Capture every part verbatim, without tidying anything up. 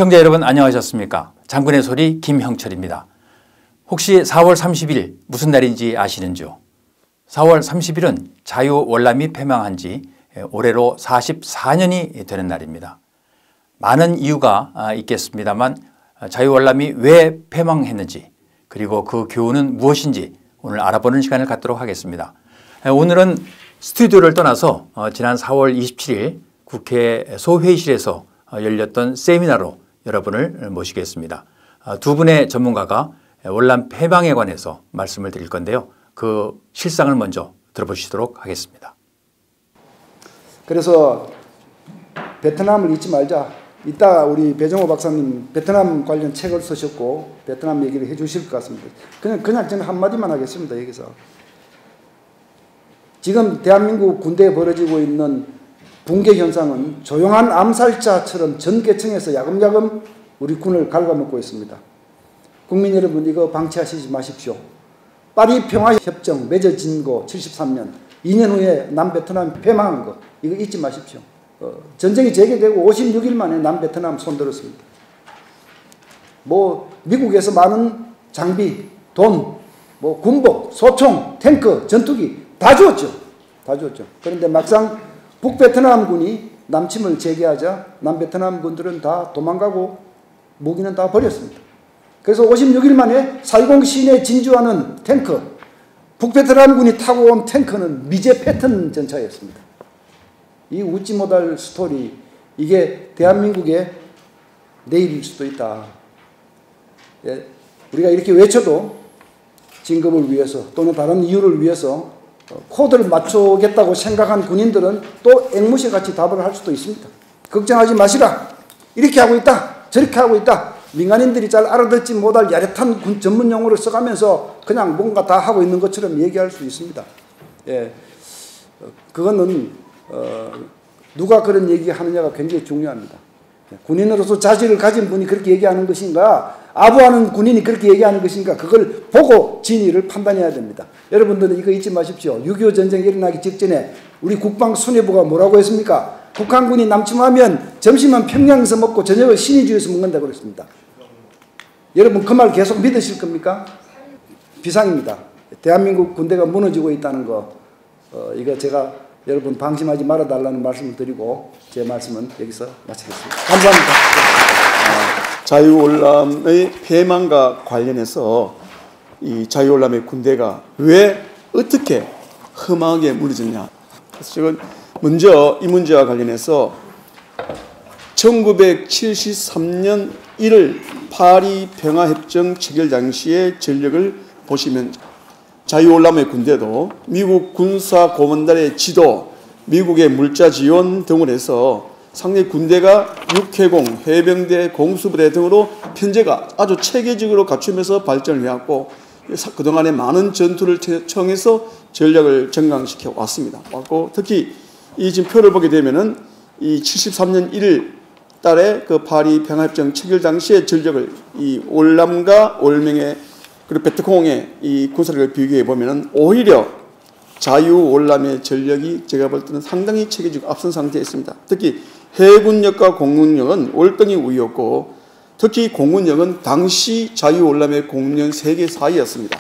시청자 여러분 안녕하셨습니까? 장군의 소리 김형철입니다. 혹시 사월 삼십일 무슨 날인지 아시는지요? 사월 삼십일은 자유월남이 폐망한 지 올해로 사십사 년이 되는 날입니다. 많은 이유가 있겠습니다만 자유월남이 왜 폐망했는지 그리고 그 교훈은 무엇인지 오늘 알아보는 시간을 갖도록 하겠습니다. 오늘은 스튜디오를 떠나서 지난 사월 이십칠일 국회 소회의실에서 열렸던 세미나로 여러분을 모시겠습니다. 두 분의 전문가가 월남 폐망에 관해서 말씀을 드릴 건데요. 그 실상을 먼저 들어보시도록 하겠습니다. 그래서 베트남을 잊지 말자. 이따 우리 배정호 박사님 베트남 관련 책을 쓰셨고 베트남 얘기를 해 주실 것 같습니다. 그냥, 그냥 저는 한마디만 하겠습니다. 여기서. 지금 대한민국 군대에 벌어지고 있는 붕괴 현상은 조용한 암살자처럼 전 계층에서 야금야금 우리 군을 갉아먹고 있습니다. 국민 여러분 이거 방치하시지 마십시오. 파리 평화협정 맺어진 거 칠십삼 년, 이 년 후에 남베트남 폐망한 거 이거 잊지 마십시오. 어, 전쟁이 재개되고 오십육 일 만에 남베트남 손들었습니다. 뭐 미국에서 많은 장비, 돈, 뭐 군복, 소총, 탱크, 전투기 다 주었죠. 다 주었죠. 그런데 막상 북베트남군이 남침을 재개하자 남베트남 군들은 다 도망가고 무기는 다 버렸습니다. 그래서 오십육 일 만에 사이공 시내에 진주하는 탱크, 북베트남군이 타고 온 탱크는 미제 패턴 전차였습니다. 이 웃지 못할 스토리, 이게 대한민국의 내일일 수도 있다. 예, 우리가 이렇게 외쳐도 진급을 위해서 또는 다른 이유를 위해서 코드를 맞추겠다고 생각한 군인들은 또 앵무새같이 답을 할 수도 있습니다. 걱정하지 마시라. 이렇게 하고 있다. 저렇게 하고 있다. 민간인들이 잘 알아듣지 못할 야릇한 군 전문 용어를 써가면서 그냥 뭔가 다 하고 있는 것처럼 얘기할 수 있습니다. 예, 그거는 어, 누가 그런 얘기하느냐가 굉장히 중요합니다. 군인으로서 자질을 가진 분이 그렇게 얘기하는 것인가, 아부하는 군인이 그렇게 얘기하는 것인가, 그걸 보고 진위를 판단해야 됩니다. 여러분들은 이거 잊지 마십시오. 육이오 전쟁이 일어나기 직전에 우리 국방수뇌부가 뭐라고 했습니까? 북한군이 남침하면 점심은 평양에서 먹고 저녁을 신의주에서 먹는다고 그랬습니다. 여러분 그 말 계속 믿으실 겁니까? 비상입니다. 대한민국 군대가 무너지고 있다는 거, 어, 이거 제가 여러분 방심하지 말아달라는 말씀을 드리고 제 말씀은 여기서 마치겠습니다. 감사합니다. 자유월남의 폐망과 관련해서 이 자유월남의 군대가 왜 어떻게 험하게 무너졌냐. 그래서 지금 먼저 이 문제와 관련해서 천구백칠십삼 년 일월 파리 평화협정 체결 당시의 전력을 보시면 자유월남의 군대도 미국 군사고문단의 지도, 미국의 물자 지원 등을 해서 상당히 군대가 육해공, 해병대, 공수부대 등으로 편제가 아주 체계적으로 갖추면서 발전을 해왔고 그동안에 많은 전투를 청해서 전략을 정강시켜 왔습니다. 왔고 특히 이 지금 표를 보게 되면은 이 칠십삼 년 일월 달에 그 파리 평화협정 체결 당시의 전력을 이 월남과 월명의 그리고 베트콩의 이 군사력을 비교해 보면은 오히려 자유월남의 전력이 제가 볼 때는 상당히 체계적으로 앞선 상태에 있습니다. 특히 해군력과 공군력은 월등히 우위였고 특히 공군력은 당시 자유월남의 공군력 세계 사 위였습니다.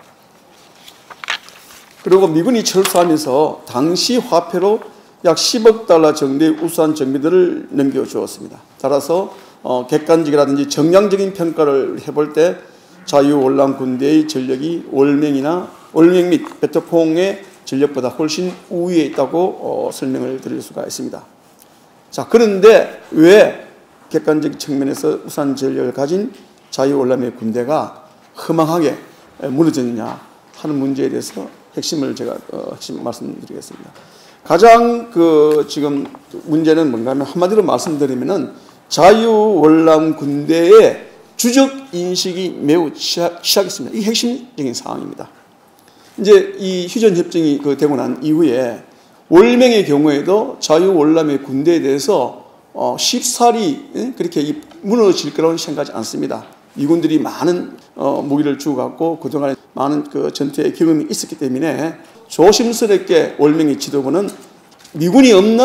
그리고 미군이 철수하면서 당시 화폐로 약 십억 달러 정도의 우수한 정비들을 넘겨주었습니다. 따라서 어, 객관적이라든지 정량적인 평가를 해볼 때 자유월남 군대의 전력이 월명이나 월명 및 베트콩의 전력보다 훨씬 우위에 있다고 어, 설명을 드릴 수가 있습니다. 자, 그런데 왜 객관적 측면에서 우수한 전력을 가진 자유월남의 군대가 허망하게 무너졌느냐 하는 문제에 대해서 핵심을 제가 어, 핵심 말씀드리겠습니다. 가장 그 지금 문제는 뭔가 하면 한마디로 말씀드리면은 자유월남 군대의 주적 인식이 매우 취약했습니다. 이 핵심적인 상황입니다. 이제 이 휴전 협정이 그 되고 난 이후에 월명의 경우에도 자유월남의 군대에 대해서 어 쉽사리 그렇게 무너질 거라고 생각하지 않습니다. 미군들이 많은 어 무기를 주고 갖고 그동안에 많은 그 전투의 경험이 있었기 때문에 조심스럽게 월명의 지도부는 미군이 없는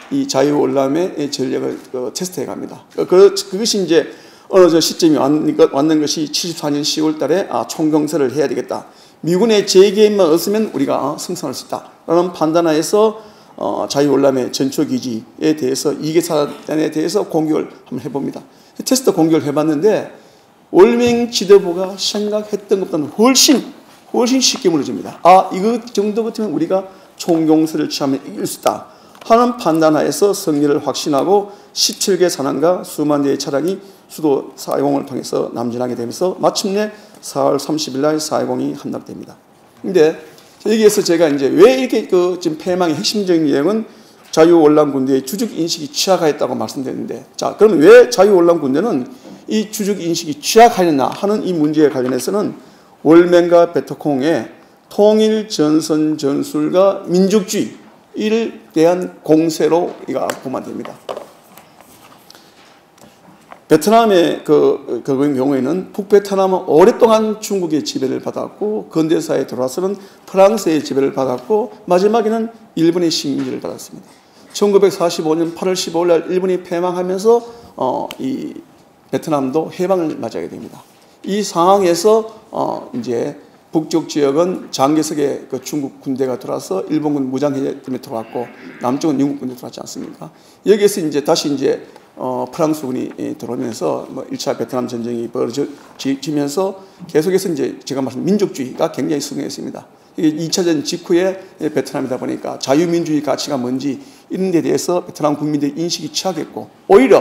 이 자유월남의 전략을 어, 테스트해 갑니다. 그, 그것이 이제 어느 저 시점이 왔는, 왔는 것이 칠십사 년 시월 달에 아, 총경세를 해야 되겠다. 미군의 재개입만 없으면 우리가 어, 승선할 수 있다. 라는 판단하에서 어, 자유월남의 전초기지에 대해서 이계사단에 대해서 공격을 한번 해봅니다. 테스트 공격을 해봤는데 월맹 지도부가 생각했던 것보다는 훨씬 훨씬 쉽게 무너집니다. 아, 이거 정도 같으면 우리가 총공세를 취하면 이길 수 있다 하는 판단하에서 승리를 확신하고 십칠 개 산함과 수만 대의 차량이 수도 사이공을 통해서 남진하게 되면서 마침내 사월 삼십일 날 사이공이 함락됩니다. 근데 여기에서 제가 이제 왜 이렇게 그 지금 패망의 핵심적인 내용은 자유월남 군대의 주적 인식이 취약하였다고 말씀드렸는데, 자, 그러면 왜 자유월남 군대는 이 주적 인식이 취약하였나 하는 이 문제에 관련해서는 월맹과 베트콩의 통일 전선 전술과 민족주의를 대한 공세로 이거 보면 됩니다. 베트남의 그, 그 경우에는 북베트남은 오랫동안 중국의 지배를 받았고 근대사에 들어와서는 프랑스의 지배를 받았고 마지막에는 일본의 식민지를 받았습니다. 천구백사십오 년 팔월 십오일 날 일본이 패망하면서 어, 이 베트남도 해방을 맞이하게 됩니다. 이 상황에서 어, 이제 북쪽 지역은 장개석의 그 중국 군대가 들어와서 일본군 무장해제 때문에 들어왔고 남쪽은 영국 군대 들어왔지 않습니까? 여기에서 이제 다시 이제 어, 프랑스군이 들어오면서 뭐 일 차 베트남 전쟁이 벌어지면서 계속해서 이제 제가 말씀 민족주의가 굉장히 승리했습니다. 이게 이 차 전 직후에 베트남이다 보니까 자유민주주의 가치가 뭔지 이런 데 대해서 베트남 국민들의 인식이 취약했고 오히려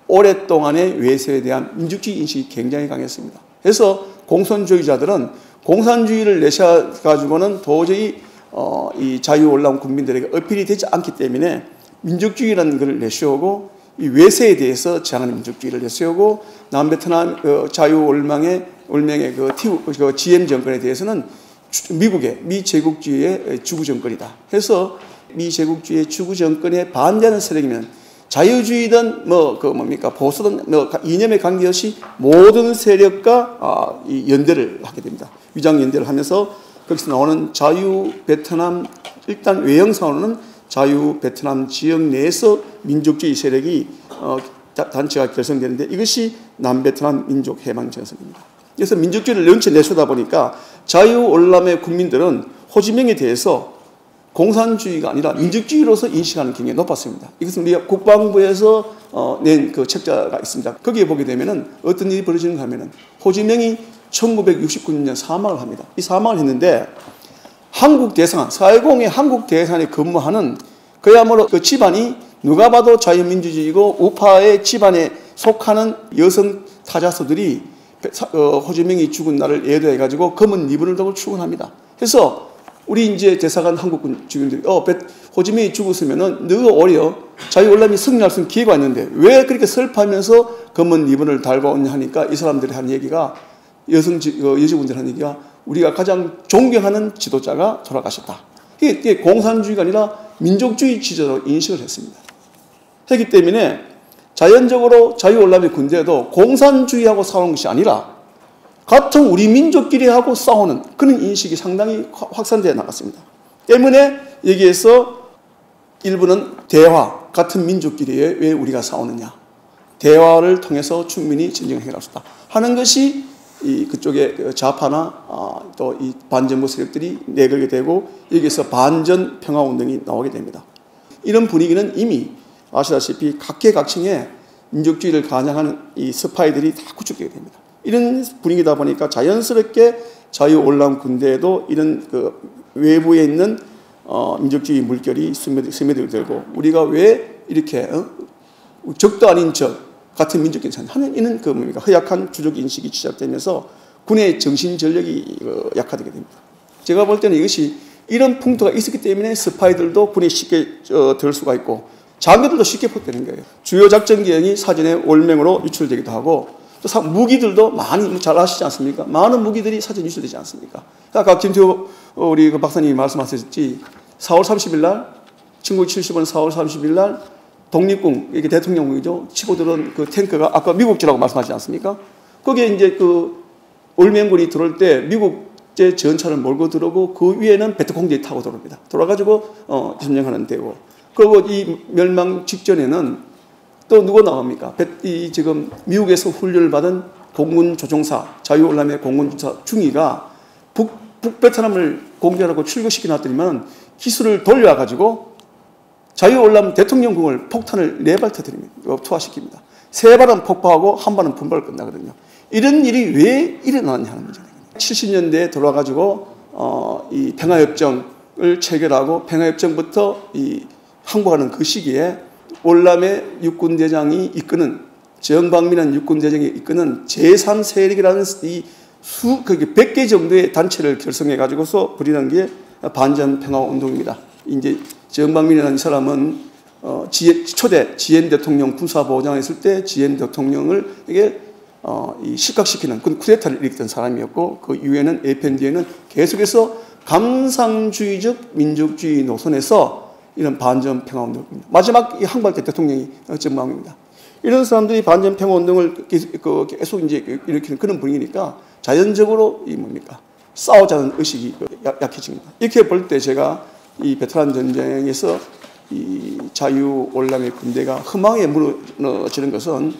오랫동안의 외세에 대한 민족주의 인식이 굉장히 강했습니다. 그래서 공산주의자들은 공산주의를 내셔가지고는 도저히 어, 이 자유월남 국민들에게 어필이 되지 않기 때문에 민족주의라는 것을 내세우고 이 외세에 대해서 저항하는 민족주의를 내세우고 남베트남 어, 자유월망의 월맹의 그, 그 지엠 정권에 대해서는 미국의 미제국주의의 주구 정권이다. 해서 미제국주의의 주구 정권에 반대하는 세력이면 자유주의든 뭐 그 뭡니까 보수든 뭐 이념에 관계없이 모든 세력과 아, 이 연대를 하게 됩니다. 위장 연대를 하면서 거기서 나오는 자유 베트남 일단 외형상으로는 자유 베트남 지역 내에서 민족주의 세력이 어, 단체가 결성되는데 이것이 남베트남 민족 해방 전선입니다. 그래서 민족주의를 연체 내세우다 보니까 자유월남의 국민들은 호지명에 대해서 공산주의가 아니라 민족주의로서 인식하는 경향이 높았습니다. 이것은 우리가 국방부에서 어, 낸 그 책자가 있습니다. 거기에 보게 되면은 어떤 일이 벌어지는가 하면은 호지명이 천구백육십구 년 사망을 합니다. 이 사망을 했는데 한국 대사관, 사회공의 한국 대사관에 근무하는 그야말로 그 집안이 누가 봐도 자유민주주의고 우파의 집안에 속하는 여성 타자수들이 호지명이 죽은 날을 예도해가지고 검은 리본을 달고 출근합니다. 그래서 우리 이제 대사관 한국군 주민들이 어, 호지명이 죽었으면은 너 오히려 자유월남이 승리할 수 있는 기회가 있는데 왜 그렇게 슬퍼하면서 검은 리본을 달고 오냐 하니까 이 사람들이 하는 얘기가 여성 여직원들 하는 얘기가 우리가 가장 존경하는 지도자가 돌아가셨다. 이게 공산주의가 아니라 민족주의 지도자로 인식을 했습니다. 했기 때문에 자연적으로 자유월남의 군대도 공산주의하고 싸우는 것이 아니라 같은 우리 민족끼리 하고 싸우는 그런 인식이 상당히 확산되어 나갔습니다. 때문에 여기에서 일부는 대화, 같은 민족끼리 왜 우리가 싸우느냐. 대화를 통해서 충분히 전쟁을 해결할 수 있다 하는 것이 이 그쪽에 좌파나 아, 또 이 반정부 세력들이 내걸게 되고 여기에서 반전 평화 운동이 나오게 됩니다. 이런 분위기는 이미 아시다시피 각계각층의 민족주의를 가장하는 이 스파이들이 다 구축되게 됩니다. 이런 분위기다 보니까 자연스럽게 자유월남 군대에도 이런 그 외부에 있는 어, 민족주의 물결이 스며들게 되고 우리가 왜 이렇게 어? 적도 아닌 적 같은 민족끼리 하는 이는 그 뭡니까 허약한 주적 인식이 시작되면서 군의 정신 전력이 어, 약화되게 됩니다. 제가 볼 때는 이것이 이런 풍토가 있었기 때문에 스파이들도 군에 쉽게 어, 들 수가 있고 장교들도 쉽게 포되는 거예요. 주요 작전 계획이 사전에 월맹으로 유출되기도 하고 또 무기들도 많이 잘 아시지 않습니까? 많은 무기들이 사전에 유출되지 않습니까? 아까 김태호 우리 그 박사님이 말씀하셨지 사월 삼십일 날 천구백칠십오 년 사월 삼십일 날 독립군 이게 대통령궁이죠. 치고 들어온 그 탱크가 아까 미국제라고 말씀하지 않습니까? 거기에 이제 그 월맹군이 들어올 때 미국제 전차를 몰고 들어오고 그 위에는 베트콩제이 타고 들어옵니다. 돌아가지고 어 점령하는 데고 그리고 이 멸망 직전에는 또 누가 나옵니까? 이 지금 미국에서 훈련을 받은 공군 조종사, 자유월남의 공군 조종사 중위가 북, 북베트남을 공격하고 출격시켜 놨더니만 기술을 돌려가지고 자유월남 대통령궁을 폭탄을 네 발 터뜨립니다. 투하시킵니다. 세 발은 폭파하고 한 발은 분발 끝나거든요. 이런 일이 왜 일어나느냐는 문제입니다. 칠십 년대에 들어와가지고 어, 이 평화협정을 체결하고 평화협정부터 이 항복하는 그 시기에 월남의 육군대장이 이끄는 정방민한 육군대장이 이끄는 제삼 세력이라는 이 수, 그게 백 개 정도의 단체를 결성해 가지고서 벌이는 게 반전 평화 운동입니다. 이제 정방민이라는 사람은 어, 지엔, 초대 지엔 대통령 군사보호장을 했을 때 지엔 대통령을 이게 어, 이 실각시키는 그 쿠데타를 일으켰던 사람이었고 그 이후에는 에프엔디에는 계속해서 감상주의적 민족주의 노선에서 이런 반전 평화 운동입니다. 마지막 이 항복 때 대통령이 정방입니다. 이런 사람들이 반전 평화 운동을 계속 이제 일으키는 그런 분위기니까 자연적으로 이 뭡니까 싸우자는 의식이 약해집니다. 이렇게 볼 때 제가 이 베트남 전쟁에서 이 자유월남의 군대가 허망에 무너지는 것은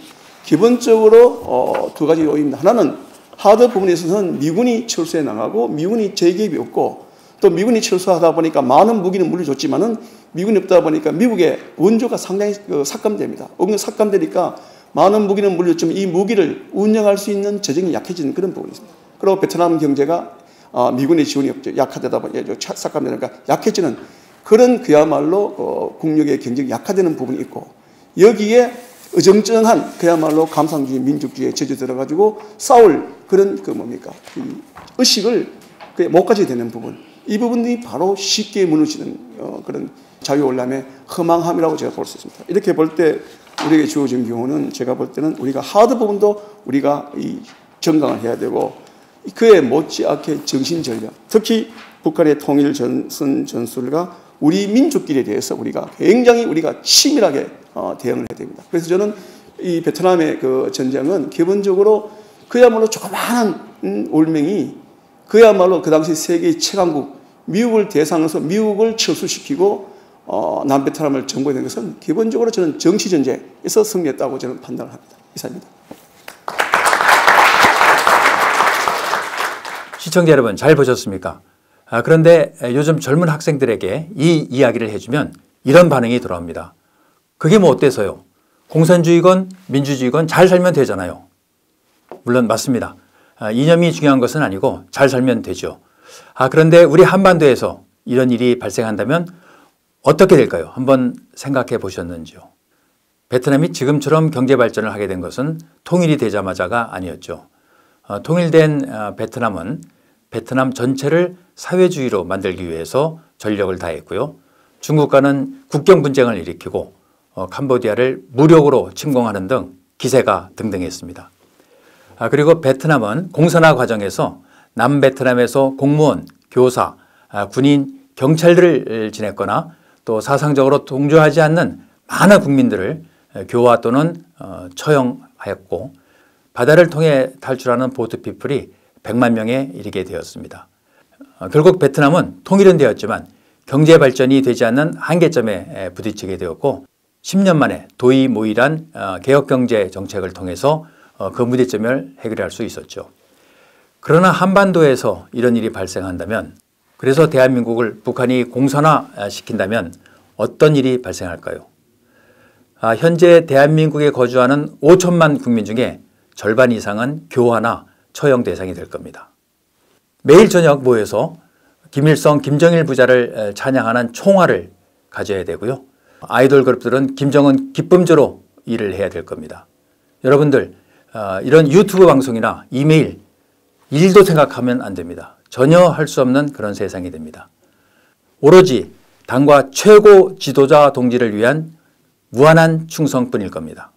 기본적으로 어, 두 가지 요인입니다. 하나는 하드 부분에 있어서는 미군이 철수해 나가고 미군이 재개입이 없고 또 미군이 철수하다 보니까 많은 무기는 물려줬지만은 미군이 없다 보니까 미국의 원조가 상당히 그 삭감됩니다. 언급 삭감되니까 많은 무기는 물려줬지만 이 무기를 운영할 수 있는 재정이 약해지는 그런 부분이 있습니다. 그리고 베트남 경제가 어, 미군의 지원이 없죠. 약화되다 보니까 삭감되니까 약해지는 그런 그야말로 어, 국력의 경쟁이 약화되는 부분이 있고 여기에 어정쩡한 그야말로 감상주의 민족주의에 젖어 들어가지고 싸울 그런 그 뭡니까 그 의식을 못 가지게 되는 부분 이 부분이 바로 쉽게 무너지는 어, 그런 자유월남의 허망함이라고 제가 볼 수 있습니다. 이렇게 볼 때 우리에게 주어진 경우는 제가 볼 때는 우리가 하드 부분도 우리가 이 정강을 해야 되고 그에 못지않게 정신전략 특히 북한의 통일 전선 전술과 우리 민족끼리에 대해서 우리가 굉장히 우리가 치밀하게 어, 대응을 해야 됩니다. 그래서 저는 이 베트남의 그 전쟁은 기본적으로 그야말로 조그마한 음, 올맹이 그야말로 그 당시 세계 최강국 미국을 대상으로서 미국을 철수시키고 어, 남베트남을 정복된 것은 기본적으로 저는 정치전쟁에서 승리했다고 저는 판단을 합니다. 이상입니다. 시청자 여러분 잘 보셨습니까? 아, 그런데 요즘 젊은 학생들에게 이 이야기를 해주면 이런 반응이 돌아옵니다. 그게 뭐 어때서요? 공산주의건 민주주의건 잘 살면 되잖아요. 물론 맞습니다. 아, 이념이 중요한 것은 아니고 잘 살면 되죠. 아, 그런데 우리 한반도에서 이런 일이 발생한다면 어떻게 될까요? 한번 생각해 보셨는지요? 베트남이 지금처럼 경제 발전을 하게 된 것은 통일이 되자마자가 아니었죠. 어, 통일된 어, 베트남은 베트남 전체를 사회주의로 만들기 위해서 전력을 다했고요. 중국과는 국경 분쟁을 일으키고 어, 캄보디아를 무력으로 침공하는 등 기세가 등등했습니다. 아, 그리고 베트남은 공산화 과정에서 남베트남에서 공무원, 교사, 아, 군인, 경찰들을 지냈거나 또 사상적으로 동조하지 않는 많은 국민들을 교화 또는 어, 처형하였고 바다를 통해 탈출하는 보트피플이 백만 명에 이르게 되었습니다. 어, 결국 베트남은 통일은 되었지만 경제 발전이 되지 않는 한계점에 부딪히게 되었고 십 년 만에 도이모이란 어, 개혁경제 정책을 통해서 어, 그 문제점을 해결할 수 있었죠. 그러나 한반도에서 이런 일이 발생한다면 그래서 대한민국을 북한이 공산화시킨다면 어떤 일이 발생할까요? 아, 현재 대한민국에 거주하는 오천만 국민 중에 절반 이상은 교화나 처형 대상이 될 겁니다. 매일 저녁 모여서 김일성, 김정일 부자를 찬양하는 총화를 가져야 되고요. 아이돌 그룹들은 김정은 기쁨조로 일을 해야 될 겁니다. 여러분들 이런 유튜브 방송이나 이메일 일도 생각하면 안 됩니다. 전혀 할 수 없는 그런 세상이 됩니다. 오로지 당과 최고 지도자 동지를 위한 무한한 충성뿐일 겁니다.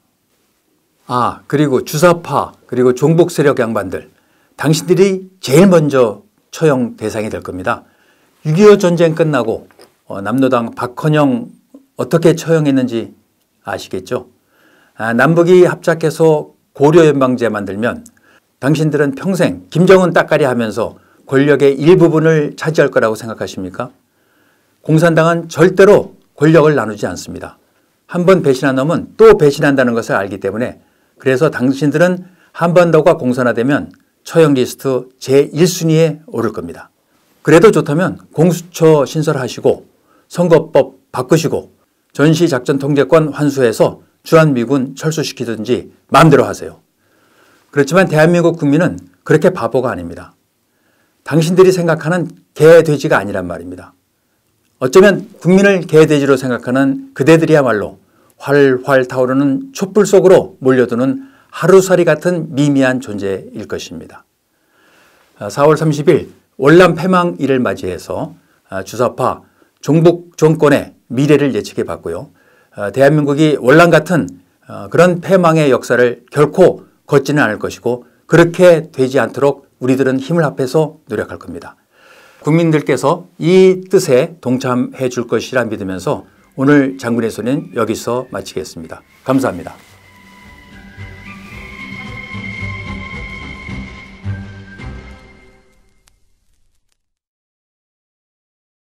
아, 그리고 주사파 그리고 종북 세력 양반들 당신들이 제일 먼저 처형 대상이 될 겁니다. 육이오 전쟁 끝나고 어, 남로당 박헌영 어떻게 처형했는지 아시겠죠? 아, 남북이 합작해서 고려연방제 만들면 당신들은 평생 김정은 따까리 하면서 권력의 일부분을 차지할 거라고 생각하십니까? 공산당은 절대로 권력을 나누지 않습니다. 한 번 배신한 놈은 또 배신한다는 것을 알기 때문에 그래서 당신들은 한반도가 공산화되면 처형 리스트 제일 순위에 오를 겁니다. 그래도 좋다면 공수처 신설하시고 선거법 바꾸시고 전시작전 통제권 환수해서 주한미군 철수시키든지 마음대로 하세요. 그렇지만 대한민국 국민은 그렇게 바보가 아닙니다. 당신들이 생각하는 개돼지가 아니란 말입니다. 어쩌면 국민을 개돼지로 생각하는 그대들이야말로 활활 타오르는 촛불 속으로 몰려드는 하루살이 같은 미미한 존재일 것입니다. 사월 삼십일 월남 폐망일을 맞이해서 주사파 종북 정권의 미래를 예측해 봤고요. 대한민국이 월남 같은 그런 폐망의 역사를 결코 걷지는 않을 것이고 그렇게 되지 않도록 우리들은 힘을 합해서 노력할 겁니다. 국민들께서 이 뜻에 동참해 줄 것이라 믿으면서 오늘 장군의 소리는 여기서 마치겠습니다. 감사합니다.